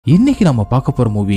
இன்னைக்கு நம்ம பார்க்க போற மூவி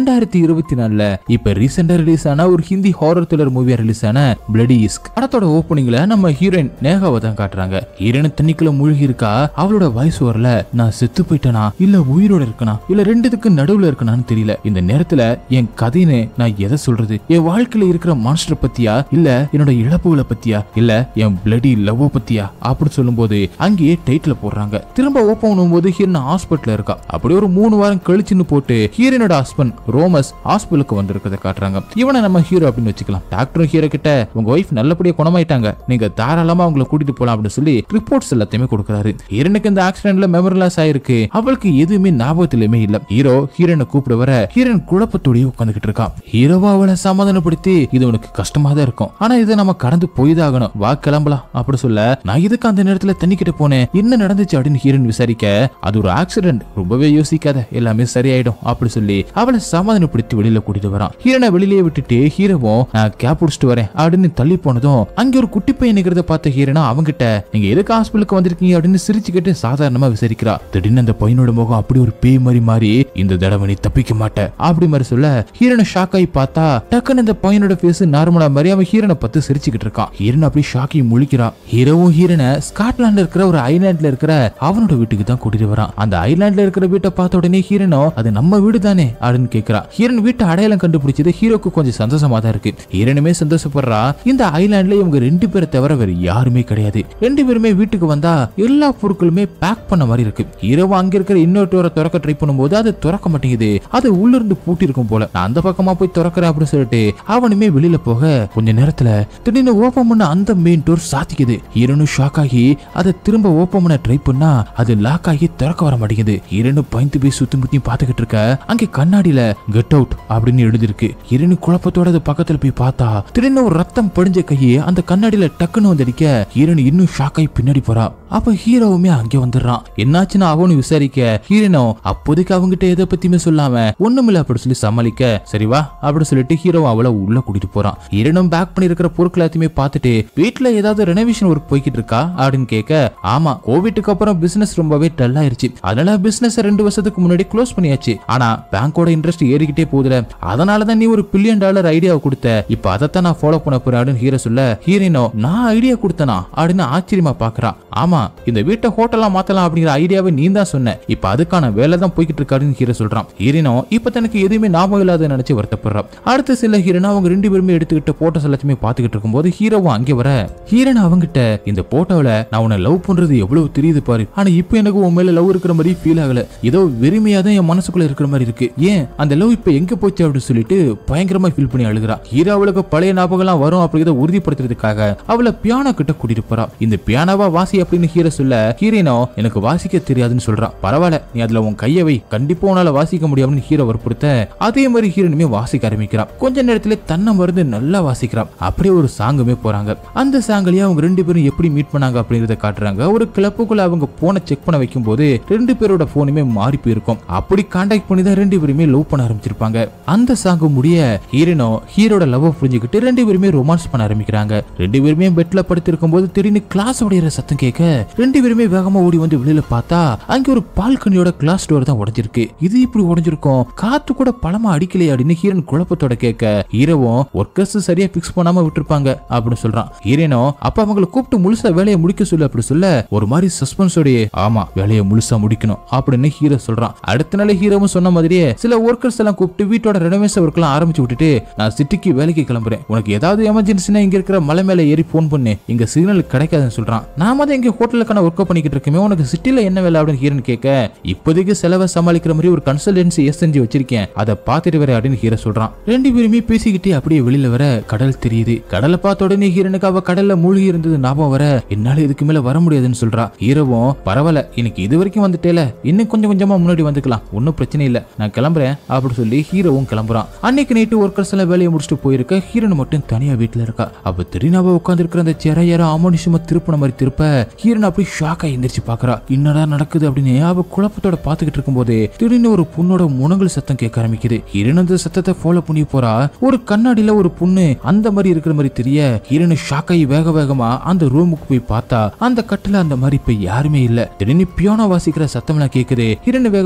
2024ல இப்ப ரீசெண்டா ரிலீஸ் ஆன ஒரு ஹிந்தி ஹாரர் த்ரில்லர் மூவியா ரிலீஸ் ஆன பிளடி இஸ்க். படத்தோட ஓப்பனிங்ல நம்ம ஹீரோயின் நேகாவை தான் காட்டுறாங்க. ஹீரோயின் தண்ணிக்குள்ள மூழ்கி இருக்கா. அவளோட வாய்ஸ் வரல, நான் செத்து போயிட்டேனா இல்ல உயிரோட இருக்கனா இல்ல ரெண்டுத்துக்கு நடுவுல இருக்கனான்னு தெரியல. இந்த நேரத்துல என் கதைன்னு நான் எதை சொல்றது? என் வாழ்க்கையில இருக்கிற மான்ஸ்டர் பத்தியா இல்ல என்னோட இழப்புகளை பத்தியா இல்ல என் பிளடி லவ் பத்தியா அப்படி சொல்லும் போது அங்கேயே டைட்டில் போடுறாங்க. திரும்ப ஓப்பன் பண்ணும்போது ஹீரோயின் ஹாஸ்பிட்டல்ல இருக்கா. அப்படி ஒரு 3 வாரம் கழிச்சுன்னு போட்டு ஹீரோனோட ஹஸ்பண்ட் ரோமஸ் ஹாஸ்பிட்டலுக்கு வந்திருக்கிறத காட்டுறாங்க. இவனை நம்ம ஹீரோ அப்படின்னு வச்சுக்கலாம். டாக்டர் ஹீரோ கிட்ட உங்க ஒய்ஃப் நல்லபடியா குணமாயிட்டாங்க, நீங்க தாராளமா அவங்களை கூட்டிட்டு போலாம் அப்படின்னு சொல்லி ரிப்போர்ட்ஸ் எல்லாத்தையுமே கொடுக்குறாரு. ஹீரோனுக்கு இந்த ஆக்சிடென்ட்ல மெமரி லாஸ் ஆயிருக்கு. அவளுக்கு எதுவுமே ஞாபகத்திலுமே இல்ல. ஹீரோ ஹீரோனை கூப்பிட வர ஹீரோன் குழப்பத்தோடய உட்காந்துக்கிட்டு இருக்கா. ஹீரோவா அவளை சமாதானப்படுத்தி இது உனக்கு கஷ்டமா தான் இருக்கும், ஆனா இதை நம்ம கடந்து போய்தாகணும், வா கிளம்பலாம் அப்படி சொல்ல நான் இதுக்கு அந்த நேரத்துல தண்ணி கிட்ட போனேன், என்ன நடந்துச்சு அப்படின்னு ஹீரோன் விசாரிக்க அது ஒரு ஆக்சிடென்ட், ரொம்பவே யோசிக்காத, எல்லாமே சரியாயிடும் அப்படி சொல்லி அவளை சமாதானப்படுத்தி வெளியில கூட்டிட்டு வரான். ஹீரோனை வெளியிலேயே விட்டுட்டு ஹீரோவும் கேப் புடிச்சிட்டு வரேன் அப்படின்னு தள்ளி போனதும் அங்க ஒரு குட்டி பையன் நிக்கிறத பார்த்த ஹீரோனா அவங்கிட்ட நீங்க எதுக்கு ஹாஸ்பிட்டலுக்கு வந்திருக்கீங்க அப்படின்னு சிரிச்சுக்கிட்டு சாதாரணமா விசாரிக்கிறா. திடீர்னு அந்த பையனோட முகம் அப்படி ஒரு பேய் மாதிரி மாறி இந்த தடவை நீ தப்பிக்க மாட்ட அப்படி மாதிரி சொல்ல ஹீரோனை ஷாக் ஆகி பார்த்தா டக்குன்னு இந்த பையனோட ஃபேஸ் நார்மலா மாதிரி அவன் ஹீரோனை பார்த்து சிரிச்சுக்கிட்டு இருக்கான். ஹீரோன் அப்படி ஷாக்கி முழிக்கிறா. ஹீரோவும் ஹீரோனை ஸ்காட்லாண்ட்ல இருக்கிற ஒரு ஐலாண்ட்ல இருக்கிற அவனோட வீட்டுக்கு தான் கூட்டிட்டு வரான். அந்த ஐலாண்ட்ல இருக்கிற வீட்டை பார்த்த உடனே ஹீரோனோ அது நம்ம வீடு தானே அப்படின்னு கேக்குறா. ஹீரோன் வீட்டை அடையாளம் கண்டுபிடிச்சது ஹீரோக்கு கொஞ்சம் சந்தோஷமா தான் இருக்கு. ஹீரோனுமே சந்தோஷப்படுறா. இந்த ஐலாண்ட்ல இவங்க 2 பேரை தவிர வேற யாருமே கிடையாது. 2 பேருமே வீட்டுக்கு வந்தா எல்லா பொருட்களுமே பேக் பண்ண மாதிரி இருக்கு. ஹீரோவா அங்க இருக்கிற இன்னொரு டோரை திறக்க ட்ரை பண்ணும்போது அது திறக்க மாட்டேங்குது. அது உள்ள இருந்து பூட்டி இருக்கும் போல. நான் அந்த பக்கமா போய் திறக்கிறேன் அப்படின்னு சொல்லிட்டு அவனுமே வெளியில போக கொஞ்ச நேரத்துல திடீர்னு ஓபன் பண்ண அந்த மெயின் டோர் சாத்திக்குது. ஹீரோனு ஷாக் ஆகி அதை திரும்ப ஓபன் பண்ண ட்ரை பண்ணா அது லாக் ஆகி திறக்க வர மாட்டேங்குது. ஹீரோனு பயந்து போய் சுத்தி முத்தி பாத்துக்கிட்டு இருக்க. அங்க கண்ணாடியில கெட் அவுட் அப்படின்னு எழுதிருக்கு. ஹீரோனு குழப்பத்தோட அது பக்கத்துல போய் பார்த்தா திடீர்னு ஒரு ரத்தம் படிஞ்ச கையை அந்த கண்ணாடியில டக்குன்னு வந்தடிக்க ஹீரோனு இன்னும் ஷாக் ஆகி பின்னாடி போறா. அப்ப ஹீரோவுமே அங்கே வந்துடுறான். என்னாச்சுன்னு அவனு விசாரிக்க ஹீரோனோ அப்போதைக்கு அவங்கிட்ட எதை பத்தியுமே சொல்லாம ஒண்ணுமில்ல அப்படி சொல்லி சமாளிக்க சரி வா அப்படி சொல்லிட்டு ஹீரோ அவளை உள்ள கூட்டிட்டு போறான். ஹீரோனும் பேக் பண்ணி இருக்கிற பொருட்கள் எல்லாத்தையுமே பார்த்துட்டு வீட்டுல ஏதாவது ரெனோவேஷன் ஒர்க் போய்கிட்டு இருக்கா அப்படின்னு கேட்க ஆமா கோவிட்க்கு அப்புறம் பிசினஸ் ரொம்பவே டல் ஆயிருச்சு, அதனால பிசினஸ் 2 வருஷத்துக்கு முன்னாடி க்ளோஸ் பண்ணியாச்சு, ஆனா பேங்கோட இன்ட்ரெஸ்ட் ஏறிக்கிட்டே போகுதுல, அதனாலதான் நீ ஒரு $1 பில்லியன் ஐடியாவை கொடுத்த, இப்ப அதைத்தான் நான் ஃபாலோ பண்ண போறேன் அப்படின்னு ஹீரோ சொல்ல ஹீரோனோ நான் ஐடியா கொடுத்தனா அப்படின்னு ஆச்சரியமா பாக்குறான். ஆமா இந்த வீட்டை ஹோட்டலா மாத்தலாம் அப்படிங்கிற ஐடியாவை நீ தான் சொன்ன, இப்ப அதுக்கான வேலை தான் போய்கிட்டு இருக்காருன்னு ஹீரோ சொல்றான். ஹீரோனோ இப்ப தனக்கு எதுவுமே ஞாபகம் இல்லாத நினைச்சு வருத்தப்படுறான். அடுத்த சில ஹீரோனா அவங்க 2 பேருமே எடுத்துக்கிட்ட போட்டோஸ் எல்லாத்தையுமே பாத்துக்கிட்டு இருக்கும்போது ஹீரோவும் அங்கே வர ஹீரோன் அவங்கிட்ட இந்த போட்டோல நான் உன்னை லவ் பண்றது எவ்வளவு தெரியுது பாரு, ஆனா இப்ப எனக்கு உன் மேல லவ் இருக்கிற மாதிரி ஃபீல் ஆகல, ஏதோ வெறுமையா தான் என் மனசுக்குள்ள இருக்கிற மாதிரி இருக்கு, ஏன் அந்த லவ் இப்ப எங்க போச்சு அப்படின்னு சொல்லிட்டு பயங்கரமா ஃபீல் பண்ணி அழுகிறா. ஹீரோ அவளுக்கு பழைய ஞாபகம் எல்லாம் வரும் அப்படிங்கிறத உறுதிப்படுத்துறதுக்காக அவளை பியானோ கிட்ட கூட்டிட்டு போறா. இந்த பியானோவா வாசி அப்படின்னு ஹீரோ சொல்ல ஹீரோனோ எனக்கு வாசிக்க தெரியாதுன்னு சொல்றான். பரவாயில்ல நீ அதுல உன் கையை வை, கண்டிப்பா உன்னால வாசிக்க முடியாதுன்னு ஹீரோ வற்புறுத்த அதே மாதிரி ஹீரோனுமே வாசிக்க ஆரம்பிக்கிறான். கொஞ்ச நேரத்துல தன்னை மருந்து நல்லா வாசிக்கிறான். அப்படியே ஒரு சாங்குமே போறாங்க. அந்த சாங்கிலேயே அவங்க 2 பேரும் எப்படி மீட் பண்ணாங்க அப்படிங்கறத காட்டுறாங்க. ஒரு கிளப்புக்குள்ள அவங்க போனை செக் பண்ண வைக்கும் போது 2 பேரோட போனுமே மாறி போயிருக்கும். அப்படி கான்டாக்ட் பண்ணி தான் 2 பேருமே லவ் பண்ண ஆரம்பிச்சிருப்பாங்க. அந்த சாங்கு முடிய ஹீரோனோ ஹீரோட லவ் புரிஞ்சுக்கிட்டு 2 பேருமே ரொமான்ஸ் பண்ண ஆரம்பிக்கிறாங்க. 2 பேருமே பெட்ல படுத்திருக்கும் போது திடீர்னு கிளாஸ் உடையிற சத்தம் கேட்க 2 பேருமே வேகமா ஓடி வந்து வெளியில பார்த்தா அங்க ஒரு பால்கனியோட கிளாஸ் டோர் தான் உடைஞ்சிருக்கு. இது இப்படி உடைஞ்சிருக்கும், காத்து கூட பழமா அடிக்கலையே அப்படின்னு ஹீரோன் குழப்பத்தோட கேட்க ஹீரோவும் ஒர்க்கர்ஸ் சரியா பிக்ஸ் பண்ணாம விட்டுருப்பாங்க அப்படின்னு சொல்றான். ஹீரோனோ அப்ப அவங்களை கூப்பிட்டு முழுசா வேலையை முடிக்க சொல்லு அப்படி சொல்ல ஒரு மாதிரி சஸ்பென்ஸோடயே ஆமா வேலையை முழுசா முடிக்கணும் அப்படின்னு ஹீரோ சொல்றான். அடுத்த நாள் ஹீரோவும் சொன்ன மாதிரியே சில ஒர்க்கர்ஸ் எல்லாம் கூப்பிட்டு வீட்டோட ரெனோவேஷன் ஒர்க் எல்லாம் ஆரம்பிச்சு விட்டுட்டு நான் சிட்டிக்கு வேலைக்கு கிளம்புறேன், உனக்கு ஏதாவது எமர்ஜென்சினா இங்க இருக்கிற மலை மேல ஏறி போன் பண்ணு, இங்க சிக்னல் கிடைக்காதுன்னு சொல்றான். நாம தான் இங்க ஹோட்டலுக்கான ஒர்க் பண்ணிக்கிட்டு இருக்கமே, உனக்கு சிட்டில என்ன வேலை அப்படின்னு ஹீரோன் கேட்க இப்போதைக்கு செலவை சமாளிக்கிற மாதிரி ஒரு கன்சல்டன்சி எஸ்என்ஜி வச்சிருக்கேன், அதை பாத்துட்டு வர அப்படின்னு ஹீரோ சொல்றான். 2 பேருமே பேசிக்கிட்டே அப்படியே வெளியில வர கடல் தெரியுது. கடலை பார்த்த உடனே ஹீரோனுக்கு அவ கடல்ல மூழ்கி இருந்தது ஞாபகம் வர என்னால இதுக்கு மேல வர முடியாதுன்னு சொல்றா. ஹீரோவும் பரவாயில்ல இன்னைக்கு இது வரைக்கும் வந்துட்டேல, இன்னும் கொஞ்சம் கொஞ்சமா முன்னாடி வந்துக்கலாம், ஒன்னும் பிரச்சனை இல்ல, நான் கிளம்புறேன் அப்படி சொல்லி ஹீரோவும் கிளம்புறான். அன்னைக்கு நைட்டு ஒர்க்கர்ஸ் எல்லாம் வேலையை முடிச்சுட்டு போயிருக்க ஹீரோன் மட்டும் தனியா வீட்டுல இருக்கா. அப்ப திடீர்னு அவ உட்கார்ந்து இருக்கிற அந்த சேரை யாரோ அமானுஷமா திருப்பின மாதிரி திருப்ப ஹீரோன் அப்படி ஷாக்கா எந்திரிச்சு பாக்குறா. என்னடா நடக்குது அப்படின்னு அவ குழப்பத்தோட பாத்துக்கிட்டு இருக்கும் போது திடீர்னு ஒரு பொண்ணோட முனங்கல் சத்தம் கேட்க ஆரம்பிக்குது. ஹீரோன் அந்த சத்தத்தை ஃபாலோ பண்ணி போறா. ஒரு கண்ணாடியில ஒரு பொண்ணு அந்த மாதிரி இருக்கிற மாதிரி தெரிய ஹீரோன் ஷாக்காயி வேக வேகமா அந்த ரூமுக்கு போய் பார்த்தா அந்த கட்டில அந்த மாதிரி இப்ப யாருமே இல்ல. திடீர்னு பியானோ வாசிக்கிற சத்தம் எல்லாம் கேக்குது. ஹீரோன் வேகமா பியானோ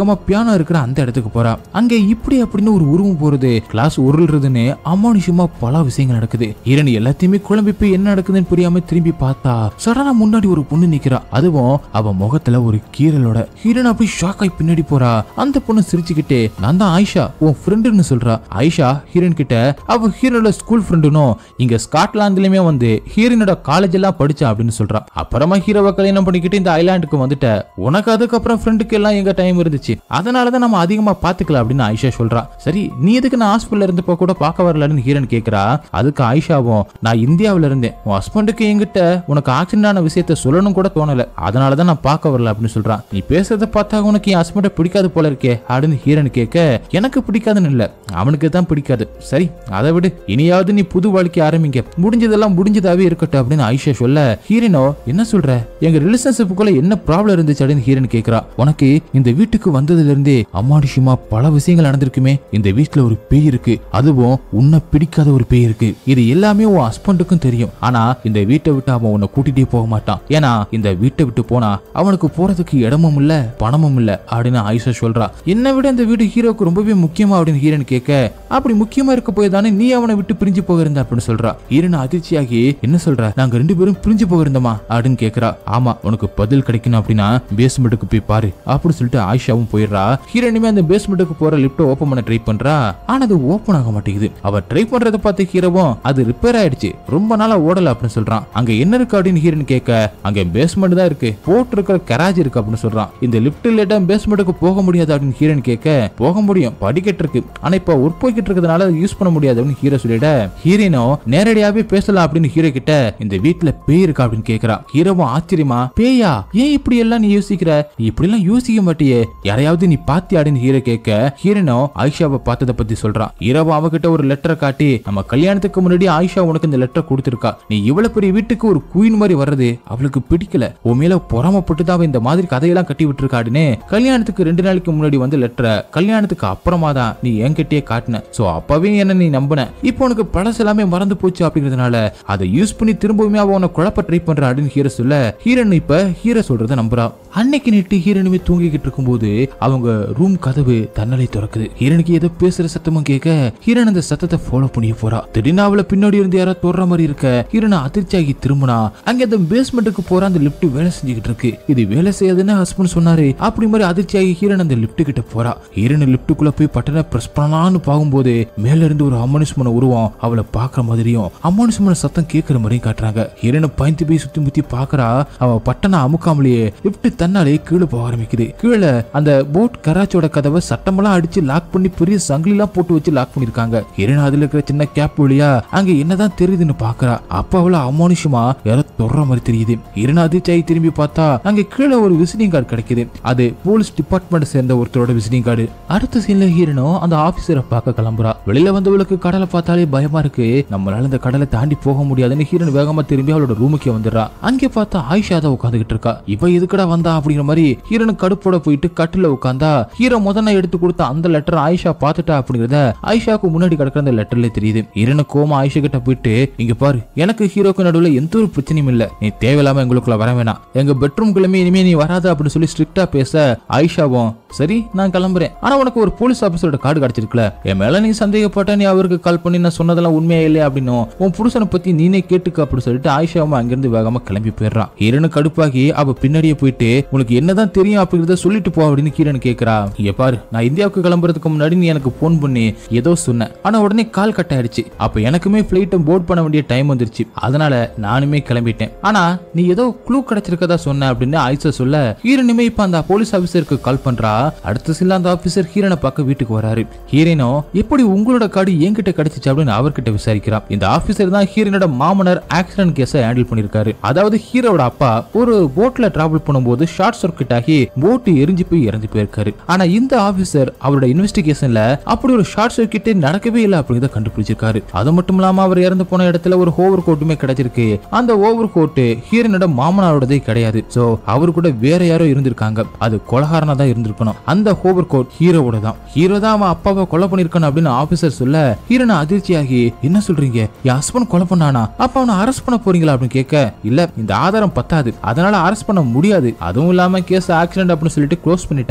மைதானம் இருக்கிற அந்த இடத்துக்கு போறா. அங்க இப்படி அப்படின்னு ஒரு உருவம் போறது, கிளாஸ் உருள்றதுன்னு அமானுஷமா பல விஷயங்கள் நடக்குது. ஹீரோயின் எல்லாத்தையுமே குழம்பி போய் என்ன நடக்குதுன்னு புரியாம திரும்பி பார்த்தா சடனா முன்னாடி ஒரு பொண்ணு நிக்கிறா. அதுவும் அவ முகத்துல ஒரு கீரலோட. ஹீரோயின் அப்படி ஷாக் ஆகி பின்னாடி போறா. அந்த பொண்ணு சிரிச்சுக்கிட்டே நான் தான் ஆயிஷா உன் ஃப்ரெண்டுன்னு சொல்றா. ஆயிஷா ஹீரோயின் கிட்ட அவ ஹீரோட ஸ்கூல் ஃப்ரெண்டுனும் இங்க ஸ்காட்லாந்துலயுமே வந்து ஹீரோனோட காலேஜ் எல்லாம் படிச்சா அப்படின்னு சொல்றா. அப்புறமா ஹீரோவை கல்யாணம் பண்ணிக்கிட்டு இந்த ஐலாண்டுக்கு வந்துட்ட, உனக்கு அதுக்கப்புறம் ஃப்ரெண்டுக்கு எல்லாம் எங்க டைம் இருந்துச்சு, அதனாலதான் நம்ம அதிகமா பாத்துக்கலாம் அப்படின்னு ஆயிஷா சொல்றா. சரி நீ எதுக்கு நான் ஹாஸ்பிட்டல் இருந்தப்ப கூட பார்க்க வரலன்னு ஹீரோயின் கேக்குறா. அதுக்கு ஆயிஷாவும் நான் இந்தியாவில இருந்தேன், உன் ஹஸ்பண்டுக்கு என்கிட்ட உனக்கு ஆக்சிடென்ட் ஆன விஷயத்த சொல்லணும் கூட தோணல, அதனாலதான் நான் பார்க்க வரல அப்படின்னு சொல்றான். நீ பேசுறத பார்த்தா உனக்கு என் ஹஸ்பண்ட பிடிக்காது போல இருக்கே அப்படின்னு ஹீரோயின் கேட்க எனக்கு பிடிக்காதுன்னு இல்ல, அவனுக்கு தான் பிடிக்காது. சரி அதை விடு, இனியாவது நீ புது வாழ்க்கை ஆரம்பிங்க, முடிஞ்சதெல்லாம் முடிஞ்சதாவே இருக்கட்டும் அப்படின்னு ஆயிஷா சொல்ல ஹீரோனோ என்ன சொல்ற, எங்க ரிலேஷன்ஷிப்புக்குள்ள என்ன ப்ராப்ளம் இருந்துச்சு அப்படின்னு ஹீரோயின் கேக்குறா. உனக்கு இந்த வீட்டுக்கு வந்ததுல இருந்தே அம்மாடிஷுமா பல விஷயங்கள் நடந்திருக்குமே, இந்த வீட்டுல ஒரு பேய் இருக்கு, அதுவும் உன்னை பிடிக்காத ஒரு பேய் இருக்கு, இது எல்லாமே உன் ஹஸ்பண்டுக்கும் தெரியும். ஆனா இந்த வீட்டை விட்டு அவன் உன்னை கூட்டிட்டே போக மாட்டான், ஏன்னா இந்த வீட்டை விட்டு போனா அவனுக்கு போறதுக்கு இடமும் இல்ல பணமும் இல்ல அப்படின்னு ஆயிஷா சொல்றா. என்னை விட இந்த வீடு ஹீரோக்கு ரொம்பவே முக்கியமா அப்படின்னு ஹீரோயின் கேட்க, அப்படி முக்கியமா இருக்க போய் தானே நீ அவனை விட்டு பிரிஞ்சு போயிருந்த அப்படின்னு சொல்றா. ஹீரோயின் அதிர்ச்சியாகி என்ன சொல்ற, நாங்க ரெண்டு பேரும் பிரிஞ்சு போயிருந்தோமா அப்படின்னு கேக்குறா. ஆமா, உனக்கு பதில் கிடைக்கணும் அப்படின்னா பேஸ்மெண்ட்டுக்கு போய் பாரு அப்படின்னு சொல்லிட்டு ஆயிஷாவும் போயிடுறா. ஹீரோயினுமே அந்த பேஸ்மெண்ட்டுக்கு போற லிப்ட் ஓபன் பண்ண ட்ரை பண்றா. ஆனா அது ஓபன் ஆக மாட்டேங்குது. அவ ட்ரை பண்றத பார்த்து ஹீரோவும் அது ரிப்பேர் ஆயிடுச்சு, ரொம்ப நாளா ஓடல அப்படின்னு சொல்றான். அங்க என்ன இருக்கு அப்படின்னு ஹீரோயின் கேட்க, அங்க பேஸ்மெண்ட் தான் இருக்கு, போட்டு இருக்கிற கராஜ் இருக்கு அப்படின்னு சொல்றான். இந்த லிப்ட் இல்லட்டா பேஸ்மெண்ட்டுக்கு போக முடியாது அப்படின்னு ஹீரோயின் கேட்க, போக முடியும், படிக்கட்டு இருக்கு, ஆனா இப்ப ஒர்க் போய்கிட்டு இருக்கிறதுனால யூஸ் பண்ண முடியாது அப்படின்னு ஹீரோ சொல்லிட, ஹீரோயினோ நேரடியாவே பேசலாம் அப்படின்னு ஹீரோ கிட்ட இந்த வீட்டுல பேய் இருக்கா அப்படின்னு கேக்குறா. ஹீரோவும் ஆச்சரியமா, பேயா, ஏன் இப்படி எல்லாம் நீ யோசிக்கிற, நீ இப்படி எல்லாம் யோசிக்க மாட்டியே, யாரையாவது நீ பாத்தியா அப்படின்னு ஹீரோ கேட்க, ஹீரோனோ ஆயிஷாவை பார்த்தத பத்தி சொல்றான். ஹீரோவும் அவகிட்ட ஒரு லெட்டரை காட்டி, நம்ம கல்யாணத்துக்கு முன்னாடி ஆயிஷா உனக்கு இந்த லெட்டர் கொடுத்திருக்கா, நீ இவ்வளவு பெரிய வீட்டுக்கு ஒரு குயின் மாதிரி வர்றது அவளுக்கு பிடிக்கல, உன் மேல பொறாமப்பட்டுதான் அவ இந்த மாதிரி கதையெல்லாம் கட்டி விட்டுருக்காடுன்னு கல்யாணத்துக்கு 2 நாளைக்கு முன்னாடி வந்து லெட்டரை கல்யாணத்துக்கு அப்புறமா தான் நீ என்கிட்டயே காட்டின, சோ அப்பவே என்ன நீ நம்பின, இப்போ உனக்கு பழசு எல்லாமே மறந்து போச்சு அப்படிங்கிறதுனால அதை யூஸ் பண்ணி திரும்பவுமே அவ உன குழப்ப ட்ரை பண்ற அப்படின்னு ஹீரோ சொல்ல, ஹீரோன் இப்ப ஹீரோ சொல்றத நம்புறா. அன்னைக்கு நேற்று ஹீரோனுமே தூங்கிக்கிட்டு இருக்கும்போது அவங்க ரூம் கதவு தன்னலை திறக்குது. ஹீரோனுக்கு ஏதோ பேசுற சத்தமும் கேட்க ஹீரோன் அந்த சத்தத்தை ஃபாலோ பண்ணி போறா. திடீர்னு அவளை பின்னாடி இருந்து யாரோ தொடுற மாதிரி இருக்க ஹீரோன் அதிர்ச்சியாகி திரும்பினா அங்க அந்த பேஸ்மெண்ட்டுக்கு போற அந்த லிப்ட் வேலை செஞ்சுக்கிட்டு இருக்கு. இது வேலை செய்யாதுன்னு ஹஸ்பண்ட் சொன்னாரு அப்படி மாதிரி அதிர்ச்சியாகி ஹீரோன் அந்த லிப்ட் கிட்ட போறா. ஹீரோன் லிப்டுக்குள்ள போய் பட்டனை பிரஸ் பண்ணலான்னு பாக்கும்போது மேல இருந்து ஒரு அமானுஷ்மான உருவம் அவளை பாக்குற மாதிரியும் அமானுஷ்மான சத்தம் கேட்கிற மாதிரியும் காட்டுறாங்க. ஹீரோனை பயந்து போய் சுத்தி முத்தி பாக்குறா. அவ பட்டனை அமுக்காமலேயே லிப்ட் தன்னாலே கீழே போக ஆரம்பிக்குது. கீழே அந்த போட் கராச்சோட கதவை சட்டமெல்லாம் அடிச்சு லாக் பண்ணி பெரிய சங்கிலி எல்லாம் போட்டு வச்சு லாக் பண்ணிருக்காங்க. ஹீரோன் அதுல இருக்கிற சின்ன கேப் வழியா அங்க என்னதான் தெரியுதுன்னு பாக்குறா. அப்ப அவள அமானுஷமா யாரோ தொடுற மாதிரி தெரியுது. ஹீரோன் அதிர்ச்சியாகி திரும்பி பார்த்தா அங்க கீழே ஒரு விசிட்டிங் கார்டு கிடைக்குது. அது போலீஸ் டிபார்ட்மெண்ட் சேர்ந்த ஒருத்தரோட விசிட்டிங் கார்டு. அடுத்த சீன்ல ஹீரோனோ அந்த ஆபீசரை பார்க்க கிளம்புறா. வெளியில வந்தவளுக்கு கடலை பார்த்தாலே பயமா இருக்கு, நம்மளால இந்த கடலை தாண்டி போக முடியாதுன்னு ஹீரோன் வேகமா திரும்பி அவளோட ரூமுக்கே வந்துடுறா. அங்கே பார்த்தா ஆயிஷா தான் உட்காந்துக்கிட்டு இருக்கா. இவ எதுக்கடா வந்தா அப்படிங்கிற மாதிரி ஹீரோன் கடுப்போட போயிட்டு கட்டில உட்காந்தா ஹீரோ முதல்ல எடுத்து கொடுத்த அந்த லெட்டர் ஆயிஷா பாத்துட்டா அப்படிங்கறத ஆயிஷாக்கு முன்னாடி கிடக்கிற அந்த லெட்டர்ல தெரியுது. ஹீரோன் கோமா ஆயிஷா கிட்ட போயிட்டு, இங்க பாரு, எனக்கு ஹீரோக்கு நடுவுல எந்த ஒரு பிரச்சனையும் இல்ல, நீ தேவையில்லாம எங்களுக்குள்ள வர வேணாம், எங்க பெட்ரூம் கிளம்பி இனிமே நீ வராத அப்படின்னு சொல்லி ஸ்ட்ரிக்டா பேச ஆயிஷாவும் சரி நான் கிளம்புறேன், ஆனா உனக்கு ஒரு போலீஸ் ஆபீசரோட கார்டு கிடைச்சிருக்கல, என் மேல நீ சந்தேகப்பட்ட, நீ அவருக்கு கால் பண்ணி நான் சொன்னதெல்லாம் உண்மையா இல்லையா அப்படின்னு உன் புருஷனை பத்தி நீனே கேட்டுக்க அப்படின்னு சொல்லிட்டு ஆயிஷாவும் அங்கிருந்து வேகமா கிளம்பி போயிடுறான். ஹீரோனு கடுப்பாகி அவ பின்னாடியே போயிட்டு உனக்கு என்னதான் தெரியும் அப்படிங்கறத சொல்லிட்டு போ அப்படின்னு ஹீரோன் கேக்குறா. இங்க பாரு, நான் இந்தியாவுக்கு கிளம்புறதுக்கு முன்னாடி நீ எனக்கு போன் பண்ணி ஏதோ சொன்ன, ஆனா உடனே கால் கட் ஆயிடுச்சு, அப்ப எனக்குமே பிளைட்டை போர்ட் பண்ண வேண்டிய டைம் வந்துருச்சு, அதனால நானுமே கிளம்பிட்டேன், ஆனா நீ ஏதோ க்ளூ கிடைச்சிருக்கதா சொன்ன அப்படின்னு ஆயிஷா சொல்ல ஹீரோனுமே இப்ப அந்த போலீஸ் ஆபீசருக்கு கால் பண்றா. அடுத்த சில அந்த ஆபீசர் ஹீரோனை பார்க்க வீட்டுக்கு வராரு. ஹீரோனோ எப்படி உங்களோட கார்டு என்கிட்ட கிடைச்சிச்சு அப்படின்னு அவர்கிட்ட விசாரிக்கிறா. இந்த ஆபீசர் தான் ஹீரோனோட மாமனார் ஆக்சிடென்ட் கேஸை ஹேண்டில் பண்ணிருக்காரு. அதாவது ஹீரோட அப்பா ஒரு போட்ல டிராவல் பண்ணும்போது ஷார்ட் சர்க்யூட் ஆகி போட் எரிஞ்சு போய் இறந்து போயிருக்காரு. ஆனா இந்த ஆபீசர் அவரோட இன்வெஸ்டிகேஷன்ல அப்படி ஒரு ஷார்ட் சர்க்யூட்டே நடக்கவே இல்லை அப்படிங்கறத கண்டுபிடிச்சிருக்காரு. அது மட்டும் இல்லாம அவர் இறந்து போன இடத்துல ஒரு ஓவர் கோட்டுமே கிடைச்சிருக்கு. அந்த ஓவர் கோட்டு ஹீரோனோட மாமனாரோடதே கிடையாது. சோ அவரு கூட வேற யாரோ இருந்திருக்காங்க, அது கொலகாரனா தான் இருந்திருக்கணும். அந்த ஓவர் கோட் ஹீரோவோட தான். ஹீரோ தான் அவன் அப்பாவை கொலை பண்ணிருக்கான் அப்படின்னு ஆபீசர் சொல்ல ஹீரோனை அதிர்ச்சியாகி என்ன சொல்றீங்க, என் ஹஸ்பண்ட் கொலை பண்ணானா, அப்ப அவனை அரெஸ்ட் பண்ண போறீங்களா அப்படின்னு கேட்க, இல்ல இந்த ஆதாரம் பத்தாது, அதனால அரெஸ்ட் பண்ண முடியாது, அதுவும் இல்லாம கேஸ் ஆக்சிடென்ட் அப்படின்னு சொல்லிட்டு க்ளோஸ் பண்ணிட்டாங்க, சோ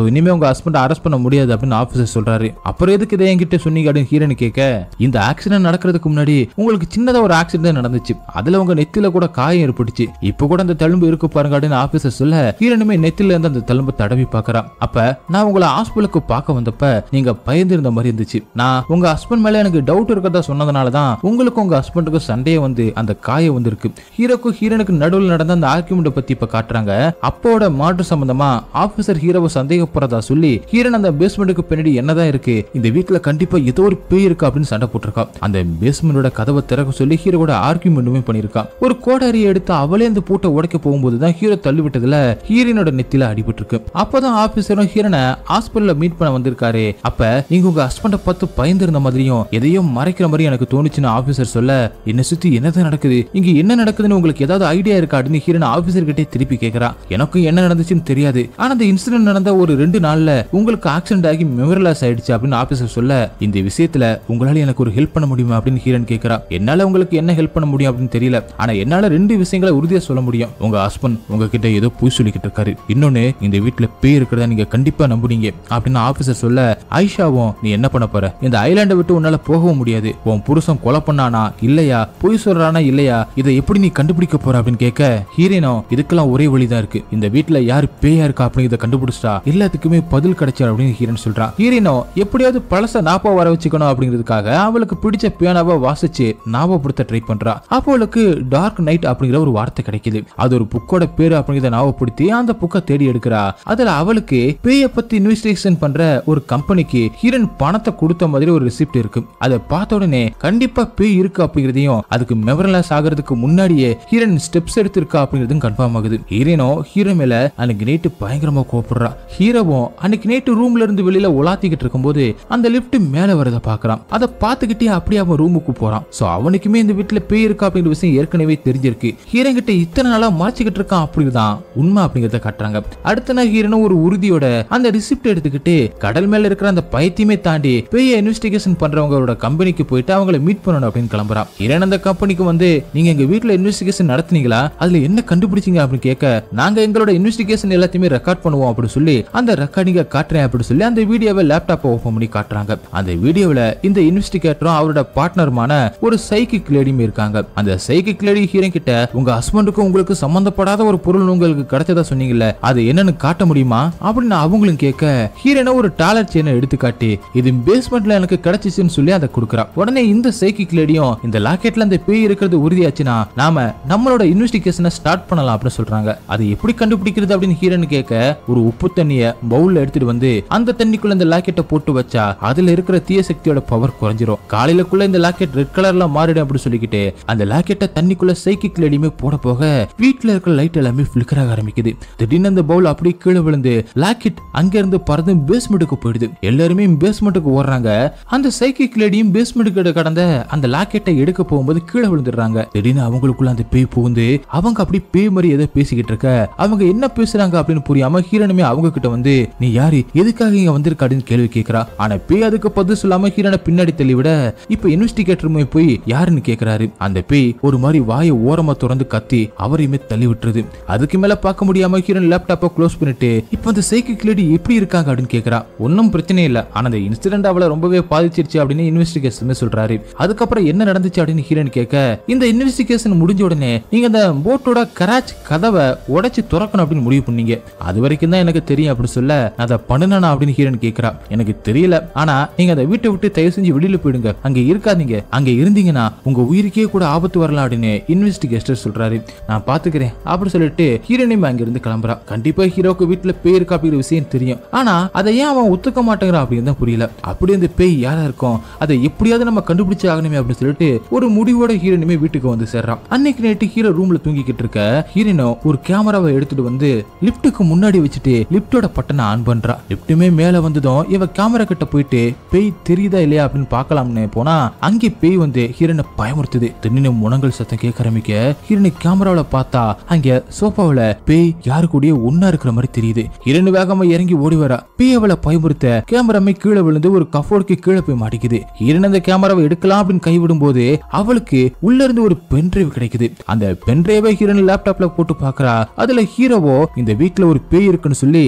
இனிமே உங்க ஹஸ்பண்ட் அரெஸ்ட் பண்ண முடியாது அப்படின்னு ஆபீசர் சொல்றாரு. அப்புறம் எதுக்கு இதை என்கிட்ட சொன்னீங்க அப்படின்னு ஹீரோயின் கேட்க, இந்த ஆக்சிடென்ட் நடக்கிறதுக்கு முன்னாடி உங்களுக்கு சின்னதா ஒரு ஆக்சிடென்ட் நடந்துச்சு, அதுல உங்க நெத்தில கூட காயம் ஏற்பட்டுச்சு, இப்ப கூட அந்த தழும்பு இருக்கு பாருங்க அப்படின்னு ஆபீசர் சொல்ல ஹீரோனுமே நெத்தில இருந்து அந்த தழும்பு தடவி பாக்குறான். அப்ப நான் உங்களை ஹாஸ்பிட்டலுக்கு பார்க்க வந்தப்ப நீங்க பயந்து இருந்த மாதிரி இருந்துச்சு, நான் உங்க ஹஸ்பண்ட் மேல எனக்கு டவுட் இருக்கதா சொன்னதுனாலதான் உங்களுக்கு உங்க ஹஸ்பண்டுக்கு சண்டையே வந்து அந்த காயம் வந்து இருக்கு. ஹீரோக்கு ஹீரோனுக்கு நடுவில் நடந்த அந்த ஆர்கியூமெண்ட் பத்தி இப்ப காட்டுறாங்க. அப்போட மாற்று சம்பந்தமா ஆபீசர் ஹீரோவை சந்தேகப்படுறதா சொல்லி ஹீரோன் அந்த பேஸ்மெண்ட்டுக்கு பின்னாடி என்னதான் இருக்கு, இந்த வீட்டுல கண்டிப்பா ஏதோ ஒரு பேய் இருக்கு அப்படின்னு சண்டை போட்டிருக்கா. அந்த பேஸ்மெண்டோட கதவை திறக்க சொல்லி ஹீரோட ஆர்கியூமெண்ட்டுமே பண்ணிருக்கான். ஒரு கோடாரியை எடுத்து அவளே அந்த பூட்டை உடைக்க போகும்போதுதான் ஹீரோ தள்ளி விட்டதுல ஹீரோனோட நெத்தில அடிபட்டு இருக்கு. அப்பதான் ஆபீசரும் ஹீரோனை ஹாஸ்பிட்டல்ல மீட் பண்ண வந்திருக்காரு. அப்ப நீங்க உங்க ஹஸ்பண்ட பார்த்து பயந்து இருந்த மாதிரியும் எதையும் மறைக்கிற மாதிரி எனக்கு தோணுச்சுன்னு ஆபீசர் சொல்ல, என்ன சுத்தி என்னதான் நடக்குது, இங்க என்ன நடக்குதுன்னு உங்களுக்கு ஏதாவது ஐடியா இருக்கா அப்படின்னு ஹீரோன் ஆபீசர் கிட்டே திருப்பி கேக்குறா. எனக்கும் என்ன நடந்துச்சுன்னு தெரியாது, ஆனா இந்த இன்சிடென்ட் நடந்த ஒரு 2 நாள்ல உங்களுக்கு ஆக்சிடென்ட் ஆகி மெமரி லாஸ் ஆயிடுச்சு அப்படின்னு ஆபீசர் சொல்ல, இந்த விஷயத்துல உங்களால எனக்கு ஒரு ஹெல்ப் பண்ண முடியுமா அப்படின்னு ஹீரோன் கேக்குறா. என்னால உங்களுக்கு என்ன ஹெல்ப் பண்ண முடியும் அப்படின்னு தெரியல, ஆனா என்னால 2 விஷயங்களை உறுதியா சொல்ல முடியும். உங்க ஹஸ்பண்ட் உங்ககிட்ட ஏதோ பொய் சொல்லிக்கிட்டு இருக்காரு, இன்னொன்னு இந்த வீட்டுல பேய் இருக்கிறதா நீங்க கண்டிப்பா நம்புனீங்க அப்படின்னு ஆபீசர் சொல்ல, ஐஷாவும் நீ என்ன பண்ண போற, இந்த ஐலாண்டை விட்டு உன்னால போகவும் முடியாது, உன் புருஷன் கொலை பண்ணானா இல்லையா, பொய் சொல்றானா இல்லையா, இதை எப்படி நீ கண்டுபிடிக்க போற அப்படின்னு கேட்க, ஹீரோனோ இதுக்கெல்லாம் ஒரே வழிதான் இருக்கு, இந்த வீட்டுல யாரு பேயா இருக்கா அப்படிங்கிறத கண்டுபிடிச்சா எல்லாத்துக்குமே பதில் கிடைச்சார் அப்படின்னு ஹீரோன் சொல்றா. ஹீரோனோ எப்படியாவது பழச நாப்பா வர வச்சுக்கணும் அப்படிங்கிறதுக்காக அவளுக்கு பிடிச்ச பியானோவை வாசிச்சு ஞாபகப்படுத்த ட்ரை பண்றா. அப்போ அவளுக்கு டார்க் நைட் அப்படிங்கிற ஒரு வார்த்தை கிடைக்குது. அது ஒரு புக்கோட பேரு அப்படிங்கிறத ஞாபகப்படுத்தி அந்த புக்கை தேடி எடுக்கிறா. அதுல அவளுக்கு பேய பத்தி இன்வெஸ்டிகேஷன் பண்ற ஒரு கம்பெனிக்கு ஹீரோன் பணத்தை கொடுத்த மாதிரி ஒரு ரெசிப்ட் இருக்கு. அதை பார்த்த உடனே கண்டிப்பா பேய் இருக்கு அப்படிங்கிறதையும் அதுக்கு மெமரி லாஸ் ஆகிறதுக்கு முன்னாடியே ஹீரோன் ஸ்டெப்ஸ் எடுத்திருக்கா அப்படிங்கிறதும் கன்ஃபார்ம் ஆகுது. ஹீரோனோ ஹீரோ மேல அன்னைக்கு நைட்டு பயங்கரமா கோபப்படுறா. ஹீரோவும் அன்னைக்கு நைட்டு ரூம்ல இருந்து வெளியில உலாத்திக்கிட்டு இருக்கும்போது அந்த லிப்ட் மேல வரத பாக்குறான். அதை பார்த்துக்கிட்டே அப்படியே அவன் ரூமுக்கு போறான். சோ அவனுக்குமே இந்த வீட்டுல பேய் இருக்கா அப்படிங்கிற விஷயம் ஏற்கனவே தெரிஞ்சிருக்கு. ஹீரோ கிட்ட இத்தனை நாளா மறைச்சிக்கிட்டு இருக்கான் அப்படிதான் உண்மை அப்படிங்கறத காட்டுறாங்க. அடுத்த நாள் ஹீரோனும் ஒரு உறுதியோட அந்த ரிசிப்ட் எடுத்துக்கிட்டு கடல் மேல இருக்கிற அந்த பயத்தையுமே தாண்டி பேய இன்வெஸ்டிகேஷன் பண்றவங்களோட கம்பெனிக்கு போயிட்டு அவங்களை மீட் பண்ணணும் அப்படின்னு கிளம்புறான். ஹீரோன் அந்த கம்பெனிக்கு வந்து நீங்க எங்க வீட்டுல இன்வெஸ்டிகேஷன் நடத்துனீங்களா, அதுல என்ன கண்டுபிடிச்சீங்க அப்படின்னு கேட்க, நாங்க எங்களோட இன்வெஸ்டிகேஷன் எல்லாத்தையுமே ரெக்கார்ட் பண்ணுவோம் அப்படின்னு சொல்லி அந்த ரெக்கார்டிங்க காட்டுறேன் அப்படின்னு சொல்லி அந்த வீடியோவை லேப்டாப்பை ஓபன் பண்ணி காட்டுறாங்க. அந்த வீடியோல இந்த இன்வெஸ்டிகேட்டரும் அவரோட பார்ட்னருமான ஒரு சைக்கிக் லேடியும் இருக்காங்க. அந்த சைக்கிக் லேடி ஹீரோன் கிட்ட உங்க ஹஸ்பண்டுக்கும் உங்களுக்கு சம்பந்தப்படாத ஒரு பொருள் உங்களுக்கு கிடைச்சதா சொன்னீங்கல்ல, அது என்னன்னு காட்ட முடியுமா அப்படின்னு அவங்களும் கேட்க, ஹீரோன ஒரு டாலர் செயினை எடுத்து காட்டி இது பேஸ்மெண்ட்ல எனக்கு கிடைச்சிச்சுன்னு சொல்லி அதை கொடுக்குறா. உடனே இந்த சைக்கிக் லேடியும் இந்த லாக்கெட்ல அந்த பேய் இருக்கிறது உறுதியாச்சுன்னா நாம நம்மளோட இன்வெஸ்டிகேஷனை ஸ்டார்ட் பண்ணலாம் அப்படின்னு சொல்றாங்க. அது எப்படி கண்டுபிடிக்கிறது அப்படின்னு ஹீரோன் கேட்க, ஒரு உப்பு தண்ணிய பவுல்ல எடுத்துட்டு வந்து அந்த தண்ணிக்குள்ள இந்த லாக்கெட்டை போட்டு வச்சா அதுல இருக்கிற தீய சக்தியோட பவர் குறைஞ்சிரும், காலையிலக்குள்ள இந்த லாக்கெட் ரெட் கலர்ல மாறிடும் அப்படின்னு சொல்லிக்கிட்டு அந்த லாக்கெட்டை தண்ணிக்குள்ள சைக்கிக் லேடியுமே போட போக வீட்டுல இருக்கிற லைட் எல்லாமே ஃபிளிக்கர் ஆக ஆரம்பிக்குது. திடீர்னு அந்த பவுல் அப்படியே கீழே விழுந்து லாக்கெட் அங்க இருந்து பறந்து பேஸ்மெண்ட்டுக்கு போயிடுது. எல்லாருமே பேஸ்மெண்ட்டுக்கு ஓடுறாங்க. அந்த சைக்கிக் லேடியும் பேஸ்மெண்ட்டுக்கு கடந்த அந்த லாக்கெட்டை எடுக்க போகும்போது கீழே விழுந்துடுறாங்க. திடீர்னு அவங்களுக்குள்ள அந்த பேய் புகுந்து அவங்க அப்படி பேய் மாதிரி ஏதோ பேசிக்கிட்டு இருக்க, அவங்க என்ன பேசுறாங்க அப்படின்னு புரியாம ஹீரோனுமே அவங்க கிட்ட வந்து நீ யாரு, எதுக்காக இங்க வந்திருக்காடுன்னு கேள்வி கேட்கிறா. ஆனா பேய் அதுக்கு பதில் சொல்லாம ஹீரோனை பின்னாடி தள்ளி விட இப்ப இன்வெஸ்டிகேட்டருமே போய் யாருன்னு கேக்குறாரு. அந்த பேய் ஒரு மாதிரி வாயை ஓரமா திறந்து கத்தி அவரையுமே தள்ளி விட்டுருது. அதுக்கு மேல பார்க்க முடியாம ஹீரோன் லேப்டாப்பை க்ளோஸ் பண்ணிட்டு இப்ப அந்த சைக்கிக் லேடி எப்படி இருக்காங்க அப்படின்னு கேக்குறா. ஒன்னும் பிரச்சனை இல்ல, ஆனா அந்த இன்சிடென்ட் அவளை ரொம்பவே பாதிச்சிருச்சு அப்படின்னு இன்வெஸ்டிகேஷன் சொல்றாரு. அதுக்கப்புறம் என்ன நடந்துச்சு அப்படின்னு ஹீரோன் கேட்க, இந்த இன்வெஸ்டிகேஷன் முடிஞ்ச உடனே நீங்க அந்த போட்டோட கராச் கதவை உடைச்சு துறக்கணும் அப்படின்னு முடிவு பண்ணீங்க, அது வரைக்கும் தான் எனக்கு தெரியும் அப்படின்னு சொல்ல, அதை பண்ணுனா அப்படின்னு ஹீரோன் கேட்கிறா. எனக்கு தெரியல, ஆனா நீங்க அதை வீட்டை விட்டு தயவு செஞ்சு வெளியில போயிடுங்க, அங்க இருக்காதீங்க, அங்க இருந்தீங்கன்னா உங்க உயிருக்கே கூட ஆபத்து வரலாம் அப்படின்னு இன்வெஸ்டிகேட்டர் சொல்றாரு. நான் பாத்துக்கிறேன் அப்படின்னு சொல்லிட்டு ஹீரோனையும் அங்க இருந்து கிளம்புறா. கண்டிப்பா ஹீரோக்கு வீட்டுல பேய் இருக்கா அப்படிங்கிற விஷயம் தெரியும், ஆனா அதை ஏன் அவன் ஒத்துக்க மாட்டேங்கிறான் அப்படின்னு தான் புரியல. அப்படி அந்த பேய் யாரா இருக்கும், அதை எப்படியாவது நம்ம கண்டுபிடிச்சு ஆகணுமே அப்படின்னு சொல்லிட்டு ஒரு முடிவோட ஹீரோனுமே வீட்டுக்கு வந்து சேர்றான். அன்னைக்கு நைட்டு ஹீரோ ரூம்ல தூங்கிக்கிட்டு இருக்க ஹீரோனோ ஒரு கேமராவை எடுத்துட்டு வந்து லிப்டுக்கு முன்னாடி வச்சுட்டு லிப்டோட பட்டனை ஆன் பண்றா. லிப்டுமே மேல வந்ததும் இவ கேமரா கிட்ட போயிட்டு பேய் தெரியுதா இல்லையா அப்படின்னு பாக்கலாம்னு போனா அங்கே பேய் வந்து ஹீரோனை பயமுறுத்துது. திடீர்னு முனங்கள் சத்தம் கேட்க ஆரம்பிக்க ஹீரோனு கேமராவில பார்த்தா அங்க சோஃபாவில பேய் யாரு கூடயே ஒன்னா இருக்கிற மாதிரி தெரியுது. ஹீரோனு வேகமா இறங்கி ஓடி வரா. பேய் அவளை பயமுறுத்த கேமராமே கீழே விழுந்து ஒரு கஃபோர்டுக்கு கீழே போய் மாட்டிக்குது. ஹீரோன் அந்த கேமராவை எடுக்கலாம் அப்படின்னு கைவிடும் போது அவளுக்கு உள்ள இருந்து ஒரு பென்ட்ரைவ் கிடைக்குது. அந்த பென்ட்ரைவை ஹீரோன் லேப்டாப்ல போட்டு பாக்குறா. அதுல ஹீரோவோ இந்த வீட்டுல ஒரு பேய் இருக்குன்னு சொல்லி பேஸ்மெண்ட்